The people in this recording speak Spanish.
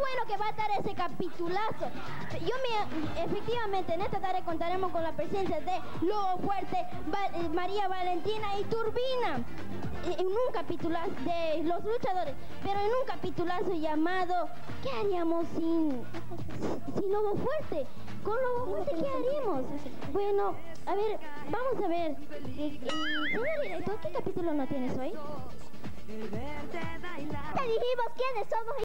bueno que va a estar ese capitulazo. Efectivamente, en esta tarde contaremos con la presencia de Lobo Fuerte, María Valentina y Turbina. En un capitulazo de los luchadores, pero en un capitulazo llamado ¿qué haríamos sin Lobo Fuerte? Con Lobo Fuerte, ¿qué haríamos? Bueno, a ver, vamos a ver. Señor director, ¿qué capítulo no tienes hoy? Te dijimos quiénes somos.